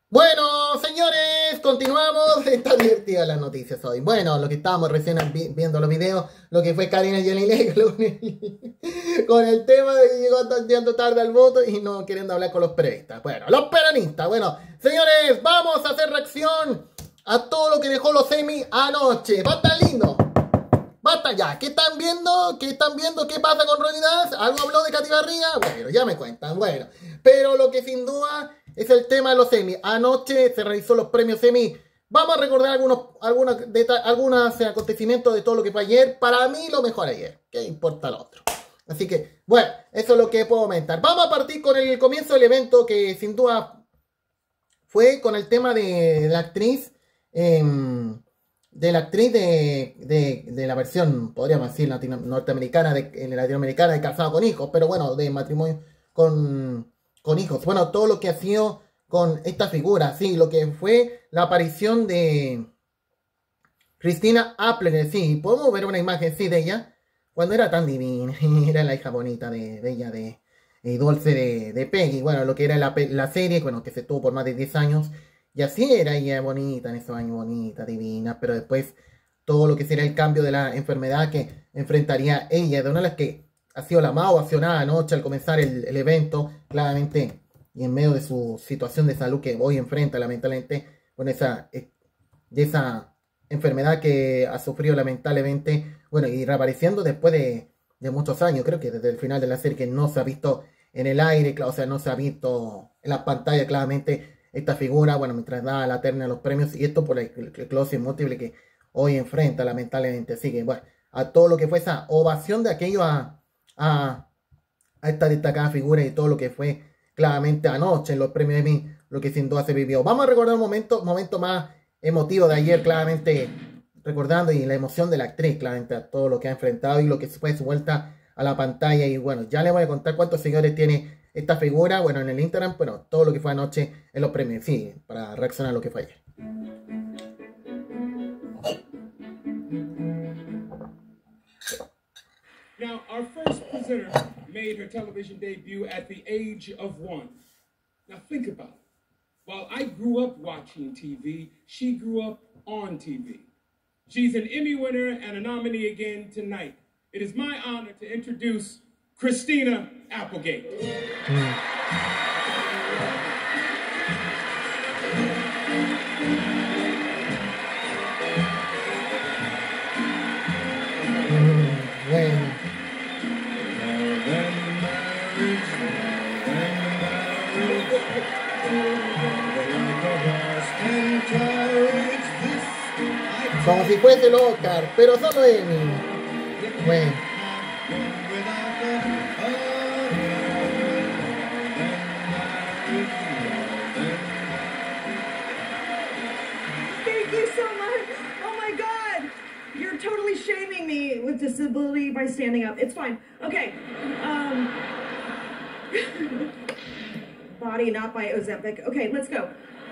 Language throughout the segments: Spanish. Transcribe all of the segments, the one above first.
Bueno, señores, continuamos. Está divertida las noticias hoy. Bueno, lo que estábamos recién viendo los videos, lo que fue Karina Yelinek con el tema de que llegando tarde al voto y no queriendo hablar con los peronistas. Bueno, los peronistas. Bueno, señores, vamos a hacer reacción a todo lo que dejó los semi anoche. Va a estar lindo. Basta ya. ¿Qué están viendo? ¿Qué están viendo? ¿Qué pasa con Ronnie Dance? ¿Algo habló de Katy Barriga? Bueno, ya me cuentan. Bueno, pero lo que sin duda es el tema de los semis. Anoche se realizó los premios semi. Vamos a recordar algunos acontecimientos de todo lo que fue ayer. Para mí lo mejor ayer. ¿Qué importa lo otro? Así que, bueno, eso es lo que puedo comentar. Vamos a partir con el comienzo del evento que sin duda fue con el tema de la actriz. De la actriz de la versión, podríamos decir, norteamericana, latinoamericana de Casado con Hijos, pero bueno, de matrimonio con hijos. Bueno, todo lo que ha sido con esta figura, sí, lo que fue la aparición de Christina Applegate, sí, podemos ver una imagen, sí, de ella, cuando era tan divina, era la hija bonita de ella, de Dulce de Peggy, bueno, lo que era la serie, bueno, que se tuvo por más de 10 años, y así era ella bonita, en esos años bonita, divina, pero después todo lo que sería el cambio de la enfermedad que enfrentaría ella, de una de las que ha sido la más ovacionada anoche al comenzar el evento, claramente, y en medio de su situación de salud que hoy enfrenta, lamentablemente, con esa enfermedad que ha sufrido lamentablemente, bueno, y reapareciendo después de muchos años, creo que desde el final de la serie que no se ha visto en el aire, o sea, no se ha visto en la pantalla claramente esta figura, bueno, mientras da la terna de los premios, y esto por el close múltiple que hoy enfrenta, lamentablemente. Así que, bueno, a todo lo que fue esa ovación de aquello a esta destacada figura y todo lo que fue claramente anoche en los premios Emmy, lo que sin duda se vivió. Vamos a recordar un momento más emotivo de ayer, claramente recordando y la emoción de la actriz, claramente a todo lo que ha enfrentado y lo que fue su vuelta a la pantalla. Y bueno, ya les voy a contar cuántos seguidores tiene esta figura, bueno, en el Instagram, bueno, todo lo que fue anoche en los premios, sí, para reaccionar a lo que fue ayer. Now, our first presenter made her television debut at the age of 1. Now, think about it. While I grew up watching TV, she grew up on TV. She's an Emmy winner and a nominee again tonight. It is my honor to introduce Christina Applegate. Bueno. Como si fuese el Oscar, pero solo Emmy. Bueno. Thank you so much. Oh my God. You're totally shaming me with disability by standing up. It's fine. Okay. Body not by Ozempic. Okay, let's go.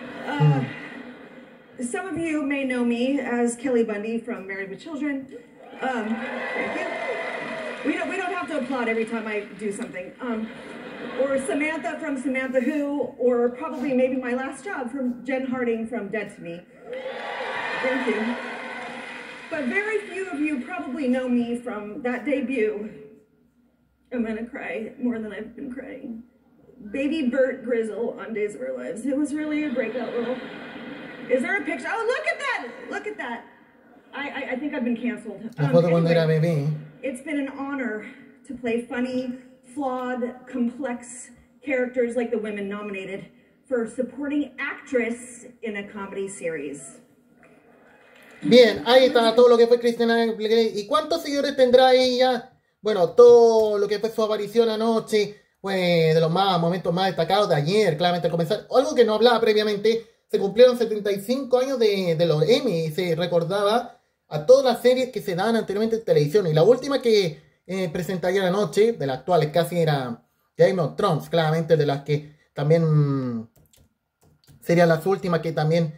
Some of you may know me as Kelly Bundy from Married with Children. Thank you. We don't have to applaud every time I do something. Or Samantha from Samantha Who, or probably maybe my last job from Jen Harding from Dead to Me. Thank you. But very few of you probably know me from that debut. I'm gonna cry more than I've been crying. Baby Bert Grizzle on Days of Our Lives. It was really a breakout role. Is there a picture? Oh, look at that! Look at that. I think I've been canceled. Anyway, it's been an honor to play funny, flawed, complex characters like the women nominated for supporting actress in a comedy series. Bien, ahí está todo lo que fue Christina Applegate. ¿Y cuántos seguidores tendrá ella? Bueno, todo lo que fue su aparición anoche fue de los momentos más destacados de ayer, claramente al comenzar. Algo que no hablaba previamente, se cumplieron 75 años de los Emmy y se recordaba a todas las series que se daban anteriormente en televisión. Y la última que presentaría la noche, de las actuales casi, era Game of Thrones, claramente de las que también serían las últimas que también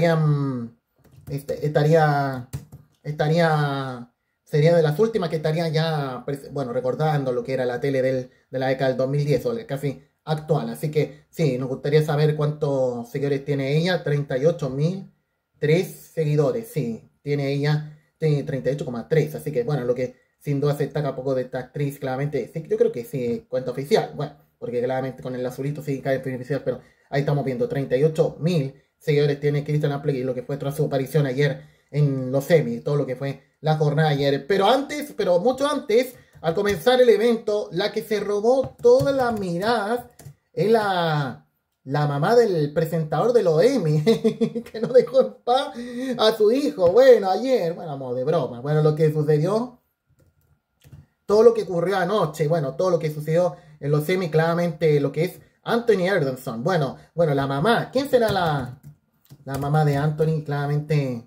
sería de las últimas que estaría ya, bueno, recordando lo que era la tele de la década del 2010, o casi actual. Así que sí, nos gustaría saber cuántos seguidores tiene ella. 38.003 seguidores, sí, tiene ella, tiene 38,3. Así que bueno, lo que sin duda se destaca poco de esta actriz, claramente, sí, yo creo que sí, cuenta oficial. Bueno, porque claramente con el azulito sí cae oficial, pero ahí estamos viendo 38.000 seguidores tiene Kristen Applegate y lo que fue tras su aparición ayer en los semis, todo lo que fue la jornada ayer. Pero antes, pero mucho antes, al comenzar el evento, la que se robó todas las miradas es la mamá del presentador de los Emmy, que no dejó en paz a su hijo. Bueno, ayer, bueno, vamos de broma. Bueno, lo que sucedió, todo lo que ocurrió anoche, bueno, todo lo que sucedió en los Emmy, claramente lo que es Anthony Ederson. Bueno, la mamá, ¿quién será la mamá de Anthony? Claramente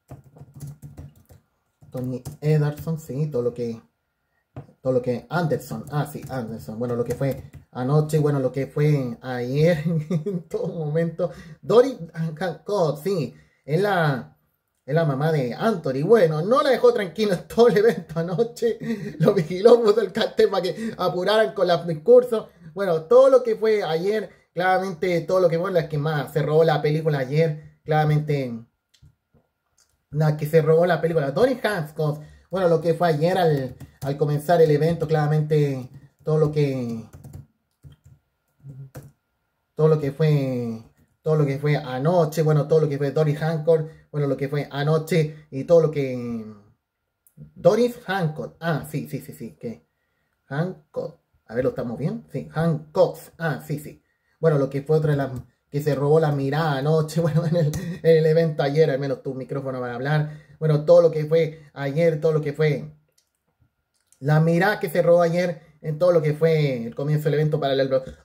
Tony Ederson, sí, todo lo que Anderson, sí, Anderson, bueno, lo que fue anoche, bueno, lo que fue ayer, en todo momento, Dory Hancock, sí, es la mamá de Anthony. Bueno, no la dejó tranquila en todo el evento anoche, lo vigiló, puso el cartel para que apuraran con los discursos. Bueno, todo lo que fue ayer, claramente, todo lo que fue la que más se robó la película ayer, claramente, la que se robó la película, Dory Hancock. Bueno, lo que fue ayer al comenzar el evento, claramente todo lo que fue anoche, bueno, todo lo que fue Doris Hancock, bueno, lo que fue anoche y todo lo que Doris Hancock, sí, que Hancock, a ver, ¿lo estamos bien? Sí, Hancock, sí. Bueno, lo que fue otra de las que se robó la mirada anoche, bueno, en el evento ayer, al menos tu micrófono va a hablar. Bueno, todo lo que fue ayer, todo lo que fue la mirada que se robó ayer en todo lo que fue el comienzo del evento para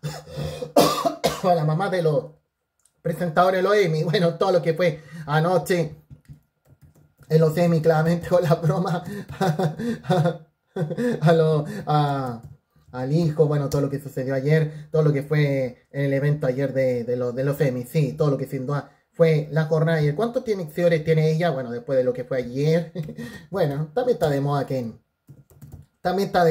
la mamá de los presentadores de los Emmy. Bueno, todo lo que fue anoche en los Emmy, claramente con la broma al hijo. Bueno, todo lo que sucedió ayer, todo lo que fue en el evento ayer de los Emmy, sí, todo lo que sin duda fue la jornada ayer. ¿Cuántos seguidores tiene ella? Bueno, después de lo que fue ayer. Bueno, también está de moda que... También está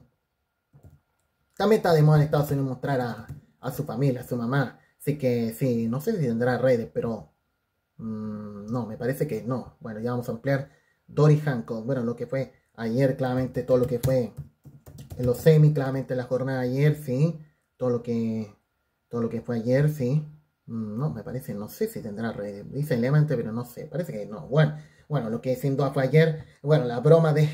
de moda en Estados Unidos mostrar a su familia, a su mamá. Así que sí, no sé si tendrá redes, pero... no, me parece que no. Bueno, ya vamos a ampliar. Dory Hancock. Bueno, lo que fue ayer, claramente, todo lo que fue en los semis, claramente la jornada de ayer, sí. Todo lo que fue ayer, sí. No, me parece, no sé si tendrá redes. Dice Lemente, pero no sé, parece que no. Bueno, lo que sin duda fue ayer, bueno, la broma de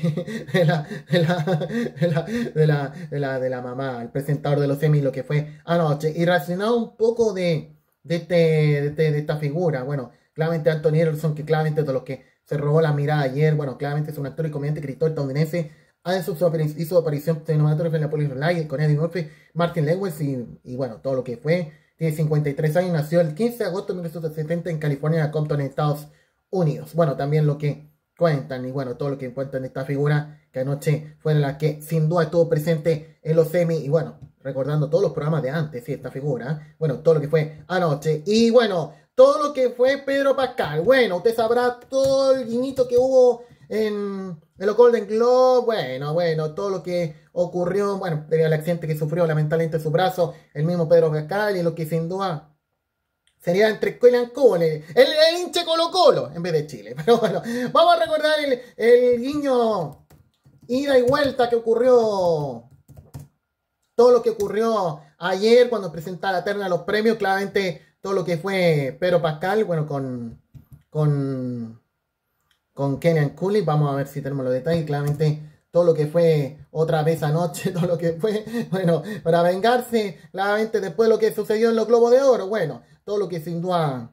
la mamá, el presentador de los Emmy, lo que fue anoche. Y relacionado un poco de esta figura, bueno, claramente Anthony Ederson, que claramente de los que se robó la mirada ayer, bueno, claramente es un actor y comediante escritor estadounidense. Hizo su aparición cinematográfica en la Police Relay con Eddie Murphy, Martin Lewis y bueno, todo lo que fue. Tiene 53 años, nació el 15 de agosto de 1970 en California, Compton, en Estados Unidos. Bueno, también lo que cuentan y bueno, todo lo que cuentan de esta figura que anoche fue la que sin duda estuvo presente en los Emmy y bueno, recordando todos los programas de antes, sí, esta figura, bueno, todo lo que fue anoche y bueno, todo lo que fue Pedro Pascal. Bueno, usted sabrá todo el guiñito que hubo en los Golden Globe, bueno, todo lo que ocurrió, bueno, debido al accidente que sufrió lamentablemente su brazo, el mismo Pedro Pascal, y lo que sin duda sería entre Kylian Cole, el hinche Colo Colo, en vez de Chile. Pero bueno, vamos a recordar el guiño ida y vuelta que ocurrió, todo lo que ocurrió ayer cuando presentaba la terna de los premios, claramente todo lo que fue Pedro Pascal, bueno, con Kenan Cooley. Vamos a ver si tenemos los detalles. Claramente todo lo que fue otra vez anoche, todo lo que fue, bueno, para vengarse, claramente después de lo que sucedió en los Globos de Oro, bueno, todo lo que sin duda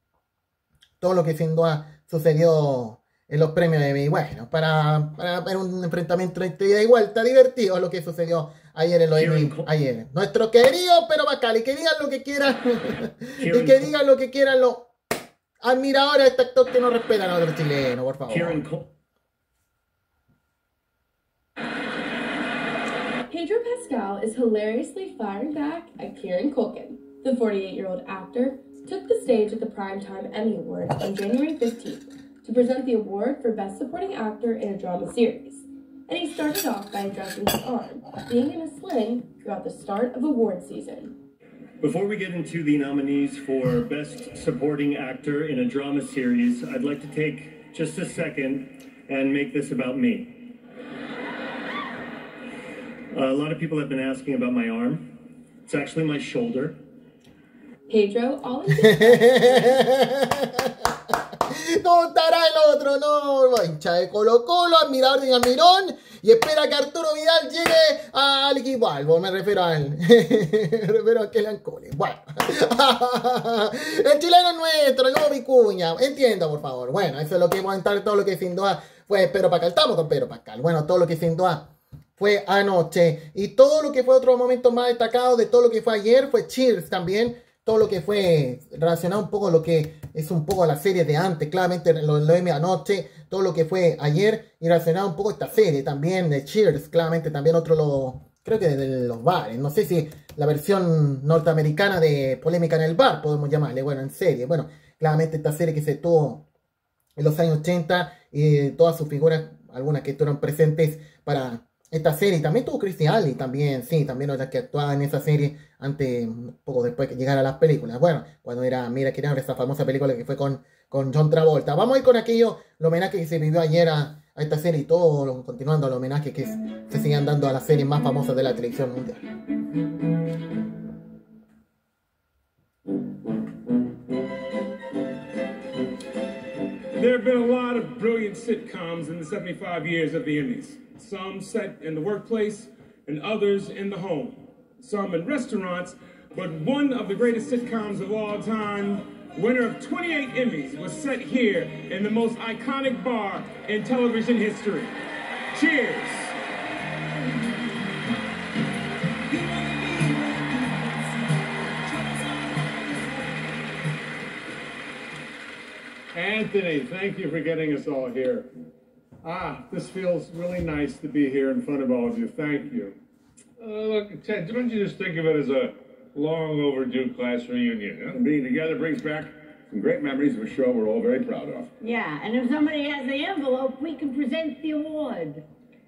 sucedió en los premios de Emmy. Bueno, para ver un enfrentamiento entre ida y vuelta divertido lo que sucedió ayer en los Emmy. Ayer, nuestro querido Pedro Pascal, y que digan lo que quieran, y que digan lo que quieran los admiradores de este actor que no respetan a otro chileno, por favor. Pedro Pascal is hilariously firing back at Kieran Culkin. The 48-year-old actor took the stage at the Primetime Emmy Awards on January 15th to present the award for Best Supporting Actor in a Drama Series. And he started off by addressing his arm, being in a sling throughout the start of award season. Before we get into the nominees for Best Supporting Actor in a Drama Series, I'd like to take just a second and make this about me. A lot of people have been asking about my arm. It's actually my shoulder. Pedro, all in ¿Cómo estará el otro? No, hincha de Colo Colo, admirador de Almirón, y espera que Arturo Vidal llegue al equipo Albo. Me refiero a él. Me refiero a Kellan Cole. Bueno. El chileno es nuestro, el nuevo Vicuña. Entienda, por favor. Bueno, eso es lo que vamos a entrar, todo lo que sin duda fue Pedro Pascal. Estamos con Pedro Pascal. Bueno, todo lo que sin duda fue anoche. Y todo lo que fue otro momento más destacado de todo lo que fue ayer fue Cheers también. Todo lo que fue relacionado un poco a lo que es un poco a la serie de antes, claramente lo de anoche, todo lo que fue ayer, y relacionado un poco a esta serie también de Cheers, claramente también creo que de los bares, no sé si la versión norteamericana de Polémica en el Bar, podemos llamarle, bueno, en serie, bueno, claramente esta serie que se tuvo en los años 80, y todas sus figuras, algunas que estuvieron presentes para esta serie, también tuvo Christy Alley, también, sí, también otra que actuaba en esa serie antes, poco después que llegara a las películas. Bueno, cuando era Mira quién habla, esa famosa película que fue con John Travolta. Vamos a ir con aquello, el homenaje que se vivió ayer a esta serie y todo, continuando el homenaje que se siguen dando a las series más famosas de la televisión mundial. There have been a lot of brilliant sitcoms in the 75 years of the Emmys. Some set in the workplace and others in the home. Some in restaurants, but one of the greatest sitcoms of all time, winner of 28 Emmys, was set here in the most iconic bar in television history. Cheers! Anthony, thank you for getting us all here. This feels really nice to be here in front of all of you. Thank you. Look, Ted, don't you just think of it as a long overdue class reunion? Huh? Being together brings back some great memories of a show we're all very proud of. Yeah, and if somebody has the envelope, we can present the award.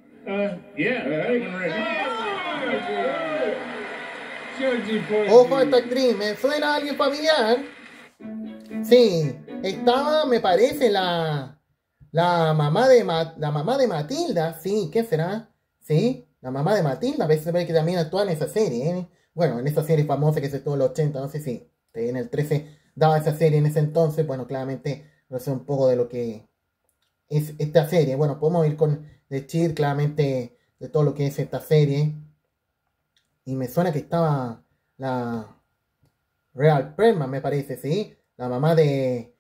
Ojo a esta actriz, ¿me suena a alguien familiar? Sí, estaba, me parece, la mamá de Matilda, sí, ¿qué será? Sí, la mamá de Matilda, a veces ve que también actúa en esa serie, ¿eh? Bueno, en esa serie famosa que se estuvo en los 80, no sé si en el 13 daba esa serie en ese entonces, bueno, claramente no sé un poco de lo que es esta serie. Bueno, podemos ir con The Cheer, claramente de todo lo que es esta serie. Y me suena que estaba la Real Perlman, me parece, ¿sí? La mamá de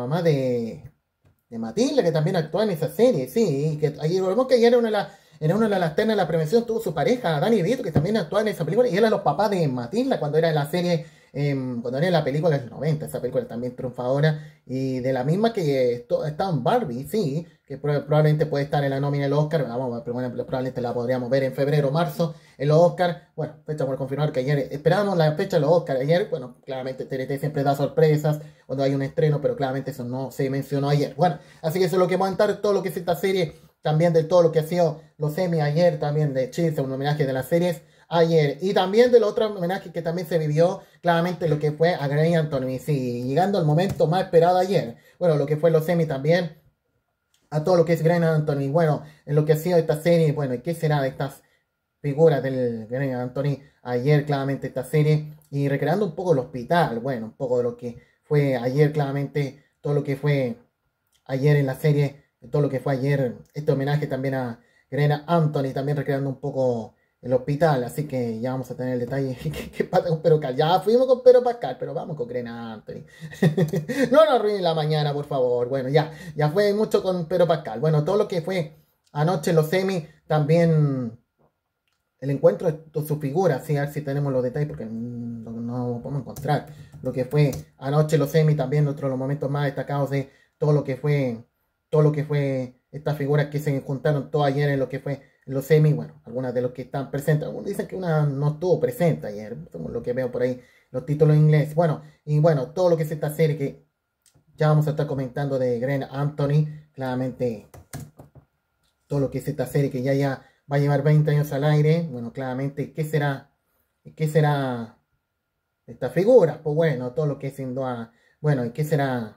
Matilda, que también actuó en esa serie, sí. Que ayer volvemos que ayer en una de las ternas de la prevención tuvo su pareja, Danny DeVito, que también actuó en esa película. Y eran los papás de Matilda cuando era en la serie, cuando era en la película del 90. Esa película también triunfadora. Y de la misma que está en Barbie, sí. Que probablemente puede estar en la nómina del Oscar. Vamos, pero bueno, probablemente la podríamos ver en febrero o marzo en los Oscar. Bueno, fecha por confirmar que ayer esperábamos la fecha de los Oscar. Ayer, bueno, claramente TNT siempre da sorpresas cuando hay un estreno, pero claramente eso no se mencionó ayer. Bueno, así que eso es lo que vamos a entrar, todo lo que es esta serie, también de todo lo que ha sido los Emmy ayer, también de Cheers, un homenaje de las series ayer. Y también del otro homenaje que también se vivió, claramente lo que fue a Grey Anthony. Sí, llegando al momento más esperado ayer. Bueno, lo que fue los Emmy también, a todo lo que es Grey Anthony. Bueno, en lo que ha sido esta serie, bueno, ¿y qué será de estas figuras del Grey Anthony ayer, claramente esta serie? Y recreando un poco el hospital, bueno, un poco de lo que fue ayer, claramente, todo lo que fue ayer en la serie, todo lo que fue ayer, este homenaje también a Grey Anthony, también recreando un poco el hospital, así que ya vamos a tener el detalle. ¿Qué pasa con Pedro Pascal? Ya fuimos con Pedro Pascal, pero vamos con Grey Anthony. No nos arruinen la mañana, por favor. Bueno, ya fue mucho con Pedro Pascal. Bueno, todo lo que fue anoche en los Emmy, también el encuentro de sus figuras, sí, a ver si tenemos los detalles, porque no podemos encontrar lo que fue anoche los Emmy, también otro de los momentos más destacados de todo lo que fue estas figuras que se juntaron todo ayer en lo que fue los Emmy. Bueno, algunas de los que están presentes, algunos dicen que una no estuvo presente ayer, según lo que veo por ahí, los títulos en inglés. Bueno, y bueno, todo lo que es esta serie que ya vamos a estar comentando de Grey Anthony, claramente todo lo que es esta serie que ya va a llevar 20 años al aire. Bueno, claramente, ¿qué será estas figuras. Pues bueno, todo lo que es sin duda. Bueno, ¿y qué será?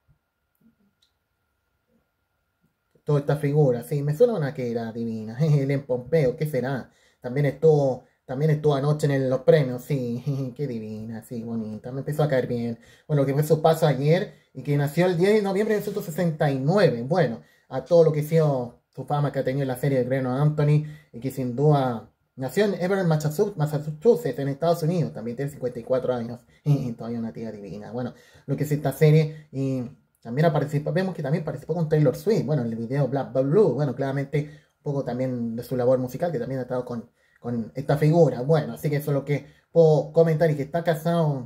Toda esta figura, sí, me suena una que era divina. Ellen Pompeo, ¿qué será? También estuvo anoche en los premios, sí, qué divina, sí, bonita, me empezó a caer bien. Bueno, que fue su paso ayer y que nació el 10 de noviembre de 1969. Bueno, a todo lo que ha sido su fama que ha tenido en la serie de Grey Anatomy y que sin duda nació en Everett, Massachusetts, en Estados Unidos, también tiene 54 años, todavía una tía divina. Bueno, lo que es esta serie y también vemos que también participó con Taylor Swift, bueno, en el video Black Blue, bueno, claramente un poco también de su labor musical, que también ha estado con esta figura. Bueno, así que eso es lo que puedo comentar. Y que está casado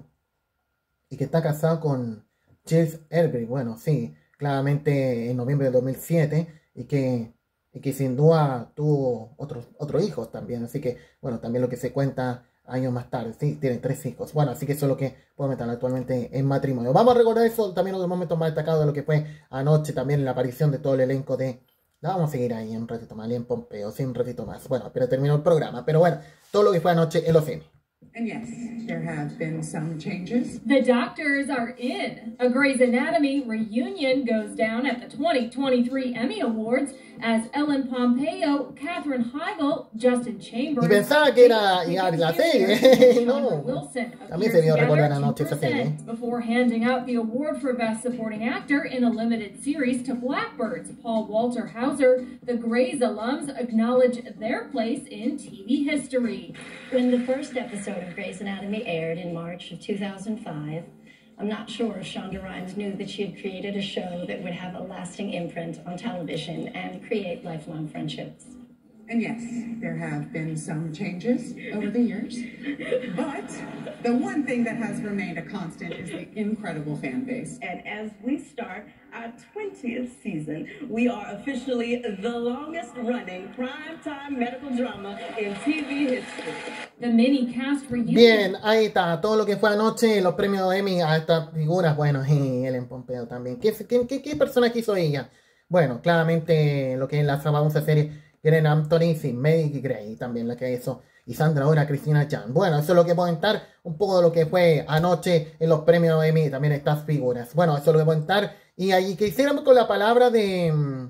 con Chase Elbury. Bueno, sí, claramente en noviembre de 2007 y que sin duda tuvo otros hijos también. Así que, bueno, también lo que se cuenta años más tarde, sí, tienen 3 hijos. Bueno, así que eso es lo que puedo meter actualmente en matrimonio. Vamos a recordar eso, también uno de los momentos más destacados de lo que fue anoche, también la aparición de todo el elenco de... Vamos a seguir ahí un ratito más, en Pompeo, sí, un ratito más. Bueno, pero terminó el programa. Pero bueno, todo lo que fue anoche en los Emmy. And yes, there have been some changes. The doctors are in. A Grey's Anatomy reunion goes down at the 2023 Emmy Awards as Ellen Pompeo, Katherine Heigl, Justin Chambers... Y pensaba que era la serie. No. También se vio recordar anoche esa serie. Before handing out the award for Best Supporting Actor in a limited series to Blackbirds, Paul Walter Hauser, the Grey's alums acknowledge their place in TV history. When the first episode of Grey's Anatomy aired in March of 2005, I'm not sure Shonda Rhimes knew that she had created a show that would have a lasting imprint on television and create lifelong friendships. And yes, there have been some changes over the years. But the one thing that has remained a constant is the incredible fan base. And as we start our 20th season, we are officially the longest running primetime medical drama in TV history. The mini cast reunion. Bien, ahí está, todo lo que fue anoche, los premios Emmy a estas figuras, bueno, Ellen Pompeo también. ¿Qué persona quiso ella? Bueno, claramente lo que es la famosa serie Grey Anatomy, sí, Maggie Gray también la que hizo, y Sandra ahora Cristina Chan. Bueno, eso es lo que puedo contar, un poco de lo que fue anoche en los premios Emmy, también estas figuras. Bueno, eso es lo que puedo contar, y ahí que hiciéramos con la palabra del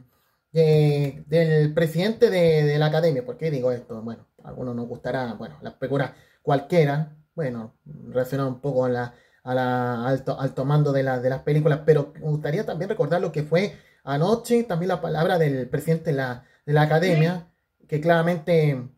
presidente de la academia. ¿Por qué digo esto? Bueno, a algunos nos gustará, bueno, las figuras cualquiera, bueno, relacionado un poco al tomando de las películas, pero me gustaría también recordar lo que fue anoche, también la palabra del presidente de la academia, que claramente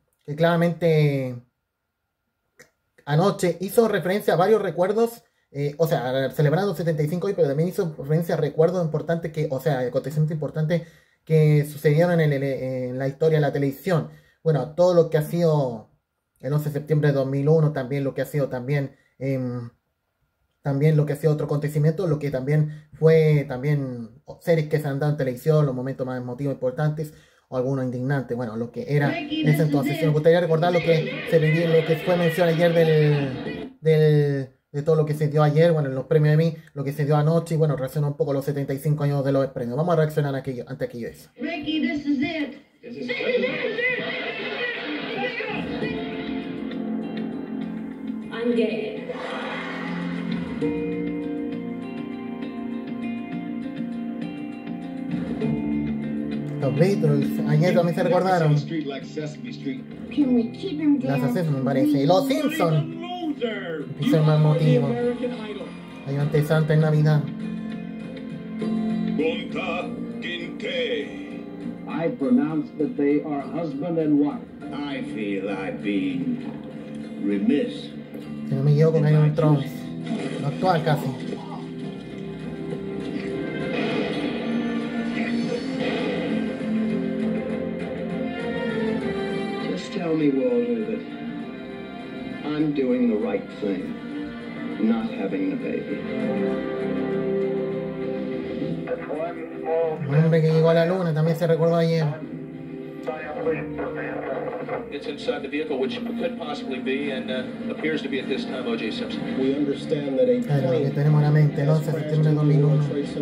anoche hizo referencia a varios recuerdos, o sea, celebrando 75 hoy, pero también hizo referencia a recuerdos importantes acontecimientos importantes que sucedieron en la historia de la televisión. Bueno, todo lo que ha sido el 11 de septiembre de 2001, también lo que ha sido también lo que ha sido otro acontecimiento, lo que también fue series que se han dado en televisión, los momentos más emotivos importantes, o algunos indignantes, bueno, lo que era en ese entonces. Me gustaría recordar lo que se vivió, lo que fue mención ayer de todo lo que se dio ayer, bueno, en los premios de mí, lo que se dio anoche, y bueno, reaccionó un poco a los 75 años de los premios. Vamos a reaccionar ante aquello eso. Ricky, this is it. I'm gay. Los Beatles, ayer también se recordaron. Las Sesame me parece. Y los Simpsons. Ese es más motivo. Hay un antesante en Navidad. I pronounce that they are husband and wife. I feel I've been remiss. Si no me equivoco, con Game of Thrones. No actual casi. Tell me, Walter, that I'm doing the right thing, not having the baby. Un hombre que llegó a la luna también se recordó ayer. It's inside the vehicle, which could possibly be and appears to be at this time O.J. Simpson. We understand that a claro, que tenemos en la mente el 11 de septiembre de 2001.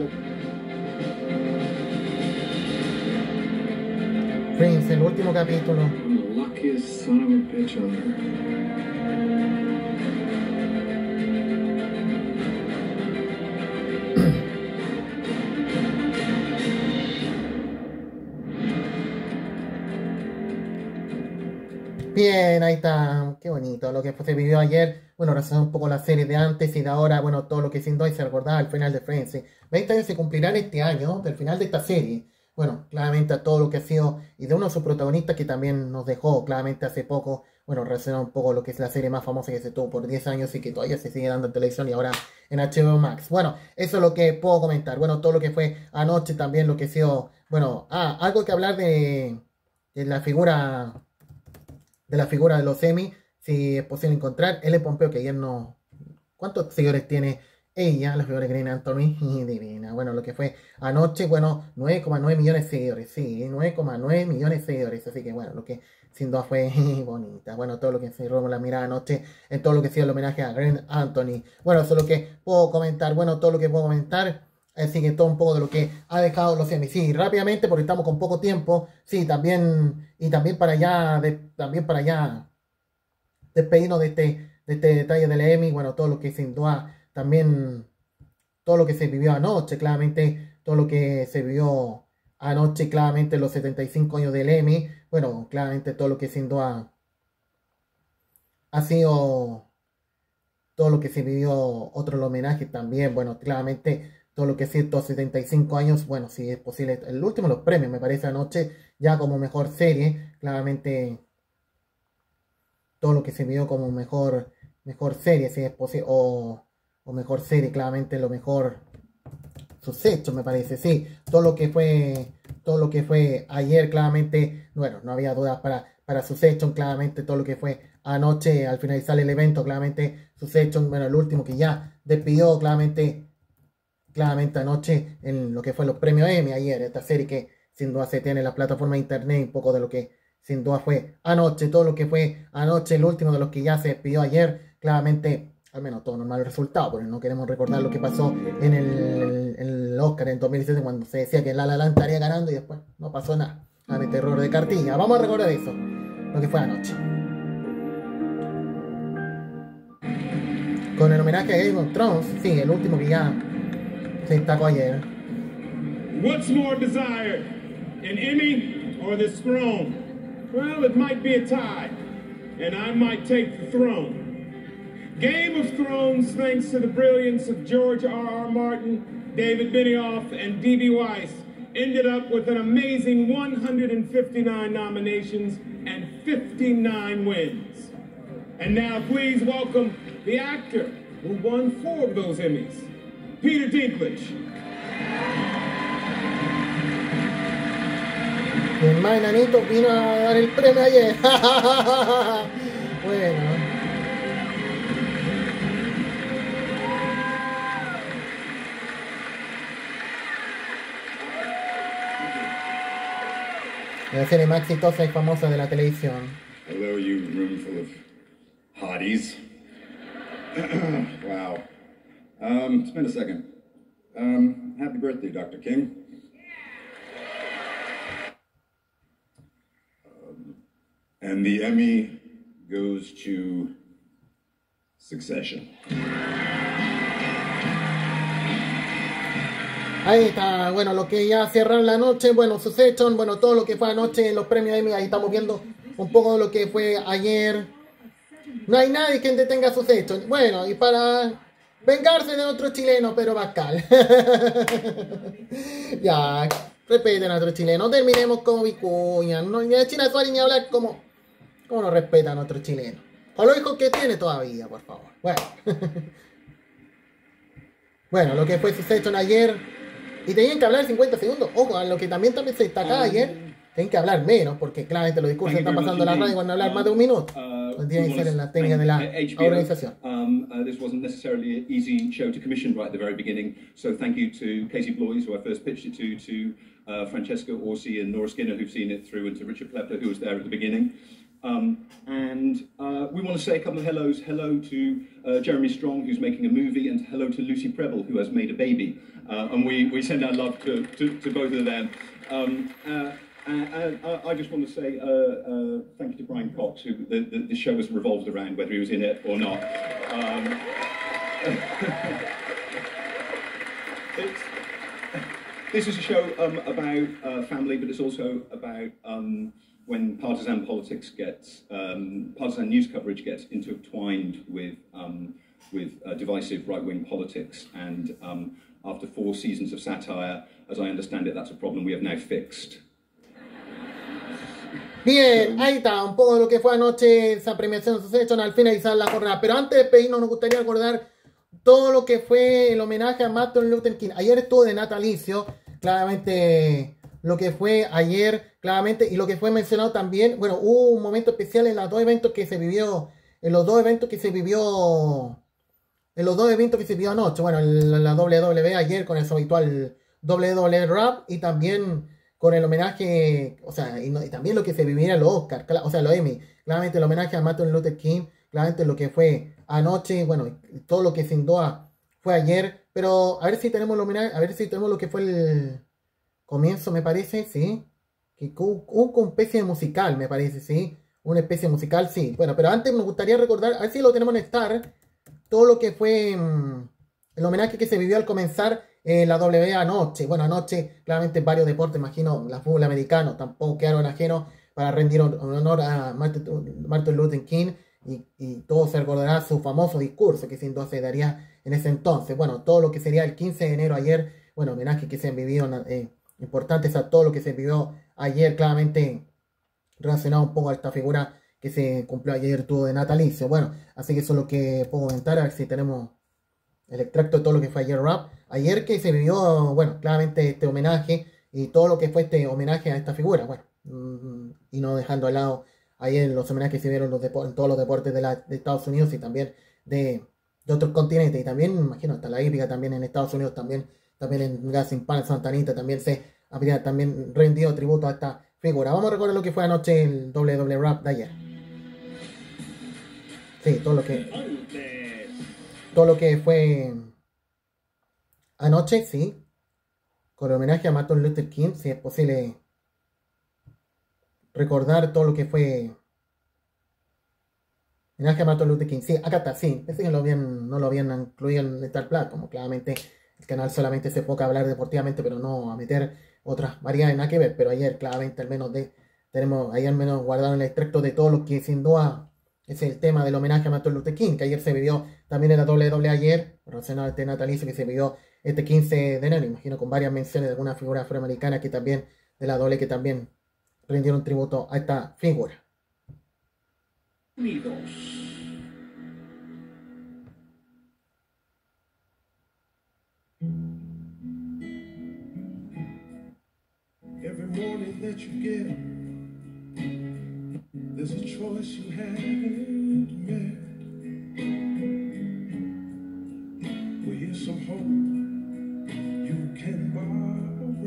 Prince, el último capítulo. Luckiest son of a bitch on earth. Bien, ahí está, qué bonito lo que se vivió ayer. Bueno, resumió un poco la serie de antes y de ahora, bueno, todo lo que siendo hoy se recordaba al final de Friends. 20 años se cumplirán este año del final de esta serie. Bueno, claramente a todo lo que ha sido, y de uno de sus protagonistas que también nos dejó claramente hace poco, bueno, resuena un poco lo que es la serie más famosa que se tuvo por 10 años y que todavía se sigue dando en televisión y ahora en HBO Max. Bueno, eso es lo que puedo comentar. Bueno, todo lo que fue anoche también, lo que ha sido, bueno, algo que hablar de la figura de los Emmy, si es posible encontrar. L. Pompeo, que ayer no... ¿Cuántos seguidores tiene ella, la figura de Green Anthony? Divina. Bueno, lo que fue anoche, bueno, 9,9 millones de seguidores. Sí, 9,9 millones de seguidores. Así que bueno, lo que sin duda fue bonita. Bueno, todo lo que se robó la mirada anoche, en todo lo que ha sido el homenaje a Green Anthony. Bueno, eso es lo que puedo comentar. Bueno, todo lo que puedo comentar. Así que todo un poco de lo que ha dejado los Emmy. Sí, rápidamente, porque estamos con poco tiempo. Sí, también, y también para allá, despedirnos de este detalle del Emmy. Bueno, todo lo que sin duda, también, todo lo que se vivió anoche, claramente, todo lo que se vivió anoche, claramente, los 75 años del Emmy. Bueno, claramente, todo lo que sin duda ha sido, todo lo que se vivió, otro homenaje también. Bueno, claramente, todo lo que es 175 años, bueno, si es posible, el último de los premios, me parece, anoche, ya como mejor serie, claramente, todo lo que se vio como mejor serie, si es posible, o mejor serie, claramente, lo mejor, sus hechos, me parece, sí, todo lo que fue ayer, claramente, bueno, no había dudas para sus hechos, claramente, todo lo que fue anoche, al finalizar el evento, claramente, sus hechos, bueno, el último que ya despidió, claramente anoche en lo que fue los premios Emmy ayer, esta serie que sin duda se tiene en la plataforma de internet, un poco de lo que sin duda fue anoche, todo lo que fue anoche, el último de los que ya se despidió ayer, claramente, al menos todo normal el resultado, porque no queremos recordar lo que pasó en el Oscar en 2017 cuando se decía que La La Land estaría ganando y después no pasó nada, claramente error de cartilla. Vamos a recordar eso, lo que fue anoche. Con el homenaje a Game of Thrones, sí, el último que ya se destacó ayer. What's more desired, an Emmy or this throne? Well, it might be a tie, and I might take the throne. Game of Thrones, thanks to the brilliance of George R.R. Martin, David Benioff, and D.B. Weiss, ended up with an amazing 159 nominations and 59 wins. And now please welcome the actor who won 4 of those Emmys, Peter Dinklage. El más enanito vino a dar el premio ayer. Bueno. La serie más exitosa y famosa de la televisión. Hello, you room full of hotties. Wow. It's been a second. Happy birthday, Dr. King. And the Emmy goes to Succession. Ahí está, bueno, lo que ya cierran la noche, bueno, Succession, bueno, todo lo que fue anoche en los premios Emmy, ahí estamos viendo un poco de lo que fue ayer. No hay nadie que detenga Succession. Bueno, y para vengarse de otro chileno, pero Pascal. Ya, respeten a otro chileno, terminemos como Vicuña. No, ni a China Suárez ni hablar como no respetan a otro chileno. O los hijos que tiene todavía, por favor. Bueno. Bueno, lo que fue Succession ayer. Y tenían que hablar 50 segundos. Ojo, a lo que también se destacaba ayer. Tienen que hablar menos, porque claramente los discursos están pasando en la radio cuando hablar más de un minuto. Tienen que ser en la técnica de la organización. This wasn't necessarily an easy show to commission right at the very beginning. So thank you to Casey Bloys, who I first pitched it to Francesca Orsi and Nora Skinner, who've seen it through, and to Richard Plepler, who was there at the beginning. We want to say a couple of hellos. Hello to Jeremy Strong, who's making a movie, and hello to Lucy Preble, who has made a baby. And we send our love to both of them. I just want to say thank you to Brian Cox, who the show has revolved around, whether he was in it or not. This is a show about family, but it's also about when partisan politics gets, partisan news coverage gets intertwined with divisive right-wing politics, and after 4 seasons of satire, as I understand it, that's a problem we have now fixed. Bien, ahí está, un poco de lo que fue anoche esa premiación Succession al finalizar la jornada. Pero antes de despedirnos, nos gustaría recordar todo lo que fue el homenaje a Martin Luther King. Ayer estuvo de natalicio, claramente lo que fue ayer, claramente, y lo que fue mencionado también. Bueno, hubo un momento especial en los dos eventos que se vivió, en los dos eventos que se vivió anoche. Bueno, en la WWE ayer con el habitual WWE Rap, y también con el homenaje, o sea, y también lo que se viviera en los Oscars, o sea, los Emmy, claramente el homenaje a Martin Luther King, claramente lo que fue anoche, bueno, todo lo que sin duda fue ayer, pero a ver si tenemos el homenaje, a ver si tenemos lo que fue el comienzo, me parece, sí, que una especie de musical, me parece, sí, una especie de musical, sí, bueno, pero antes me gustaría recordar, a ver si lo tenemos en Star, todo lo que fue el homenaje que se vivió al comenzar la WWE anoche. Bueno, anoche claramente varios deportes, imagino, la fútbol americano tampoco quedaron ajenos para rendir honor a Martin Luther King, y todo se recordará su famoso discurso que sin duda se daría en ese entonces. Bueno, todo lo que sería el 15 de enero ayer, bueno, homenaje que se han vivido importantes a todo lo que se vivió ayer, claramente relacionado un poco a esta figura que se cumplió ayer, tuvo de natalicio. Bueno, así que eso es lo que puedo comentar, a ver si tenemos el extracto de todo lo que fue ayer rap. Ayer que se vivió, bueno, claramente este homenaje y todo lo que fue este homenaje a esta figura, bueno, y no dejando al lado ayer los homenajes que se vieron en todos los deportes de Estados Unidos y también de otros continentes, y también, imagino, hasta la hípica también en Estados Unidos, también en Racing Pan, Santa Anita, también se habría también rendido tributo a esta figura. Vamos a recordar lo que fue anoche el WWE Rap de ayer. Sí, todo lo que fue anoche, sí, con el homenaje a Martin Luther King, si es posible recordar todo lo que fue homenaje a Martin Luther King. Sí, acá está, sí, pensé que no lo habían incluido en Star Plus, como claramente el canal solamente se enfoca a hablar deportivamente, pero no a meter otras variedades, nada que ver. Pero ayer claramente al menos tenemos ahí al menos guardado el extracto de todo lo que sin duda es el tema del homenaje a Martin Luther King, que ayer se vivió también en la WWE ayer, relacionado a este natalicio que se vivió este 15 de enero, imagino con varias menciones de algunas figuras afroamericanas que también, de la WWE, que también rindieron tributo a esta figura. Unidos. Every morning that you get, there's a choice you haven't made. Well, here's some hope you can borrow.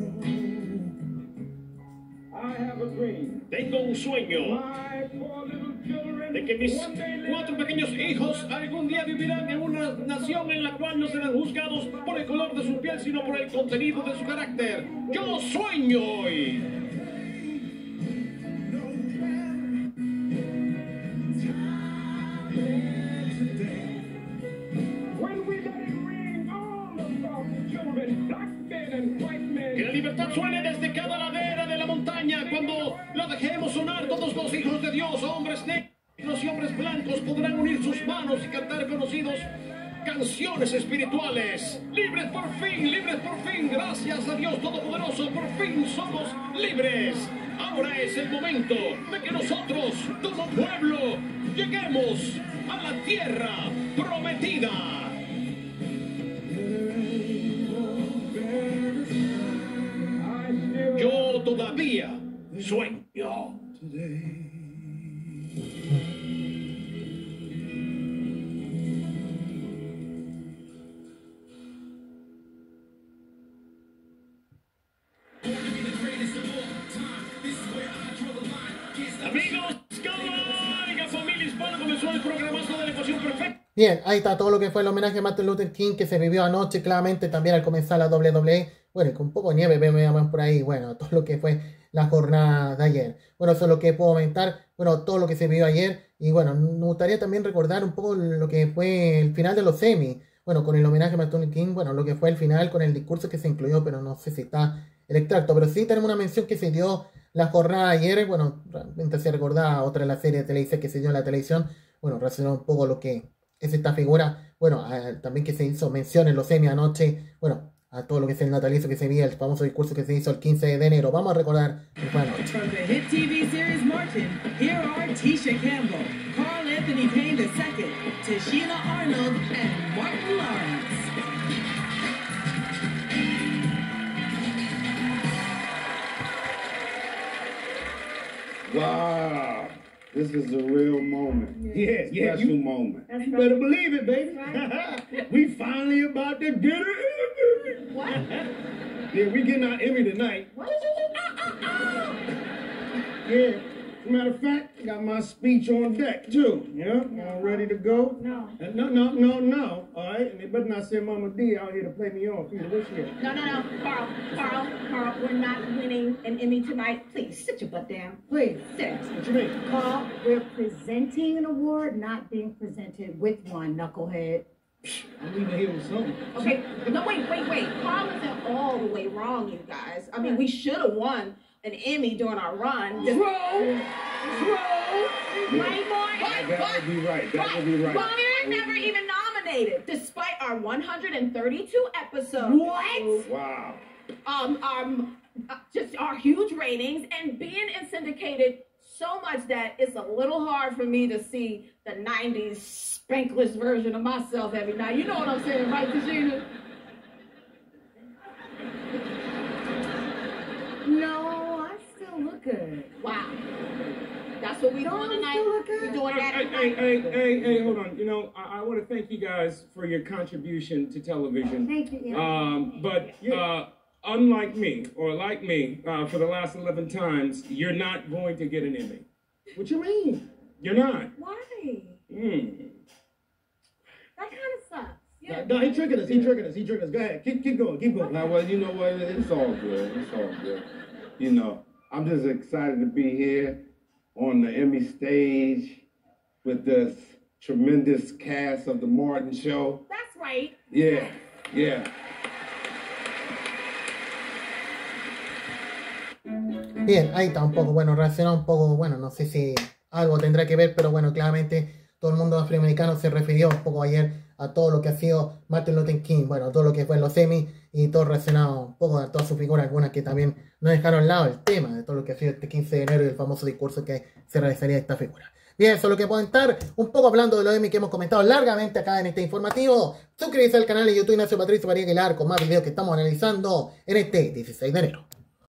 I have a dream. Tengo un sueño de que mis 4 pequeños hijos algún día vivirán en una nación en la cual no serán juzgados por el color de su piel, sino por el contenido de su carácter. Yo sueño hoy. Que la libertad suene desde cada ladera de la montaña. Cuando la dejemos sonar, todos los hijos de Dios, hombres negros y hombres blancos, podrán unir sus manos y cantar conocidos canciones espirituales. Libres por fin, gracias a Dios Todopoderoso, por fin somos libres. Ahora es el momento de que nosotros, como pueblo, lleguemos a la tierra prometida. Yo todavía sueño. Amigos, oiga, familia hispana, comenzó el programazo de la ecuación perfecta. Bien, ahí está todo lo que fue el homenaje a Martin Luther King que se vivió anoche, claramente también al comenzar la WWE. Bueno, con un poco de nieve vemos por ahí, bueno, todo lo que fue la jornada de ayer. Bueno, eso es lo que puedo comentar, bueno, todo lo que se vivió ayer. Y bueno, me gustaría también recordar un poco lo que fue el final de los Emmy. Bueno, con el homenaje a Martin Luther King, bueno, lo que fue el final con el discurso que se incluyó, pero no sé si está el extracto. Pero sí tenemos una mención que se dio la jornada de ayer, bueno, realmente se recordaba otra de las series de televisión que se dio en la televisión, bueno, relacionó un poco lo que es esta figura, bueno, también que se hizo mención en los Emmy anoche, bueno, a todo lo que es el natalicio que se vio, el famoso discurso que se hizo el 15 de enero. Vamos a recordar esta noche. From the hit TV series Martin, here are Tisha Campbell, Carl Anthony Payne II, Tashina Arnold, and Martin Lawrence. Wow, this is a real moment. Yeah, Special moment. You better believe it, baby. We finally about to get it. What? Yeah, we getting our Emmy tonight. What did you do? Yeah. As a matter of fact, I got my speech on deck too. Yeah, all ready to go. No. No. All right, and they better not send Mama D out here to play me off either. What's here? No. Carl, we're not winning an Emmy tonight. Please, sit your butt down. Please, sit. What you mean? Carl, we're presenting an award, not being presented with one, knucklehead. I'm leaving here with something. Okay, no, wait. Carl isn't all the way wrong, you guys. I mean, we should have won an Emmy during our run. True. Right, Martin? That would be right. That would be right. But we're never even nominated, despite our 132 episodes. What? Wow. Just our huge ratings and being in syndicated so much that it's a little hard for me to see the 90s spankless version of myself every night. You know what I'm saying, right, Tashina? No, I still look good. Wow. That's what we doing tonight? We doing that tonight? Hey, hold on. You know, I want to thank you guys for your contribution to television. Thank you. But unlike me, or like me, for the last 11 times, you're not going to get an Emmy. What you mean? You're not. Why? That kind of sucks. Yeah. No, he tricking us. Go ahead. Keep going. Now, well, you know what? It's all good. You know, I'm just excited to be here on the Emmy stage with this tremendous cast of The Martin Show. That's right. Yeah. Bien, ahí está un poco, bueno, reaccionó un poco, bueno, no sé si algo tendrá que ver, pero bueno, claramente todo el mundo afroamericano se refirió un poco ayer a todo lo que ha sido Martin Luther King, bueno, todo lo que fue en los Emmy y todo relacionado un poco a toda su figura, algunas que también no dejaron al lado el tema de todo lo que ha sido este 15 de enero y el famoso discurso que se realizaría a esta figura. Bien, eso es lo que puedo estar un poco hablando de los Emmy que hemos comentado largamente acá en este informativo. Suscríbete al canal de YouTube Ignacio Patricio María Aguilar con más videos que estamos analizando en este 16 de enero.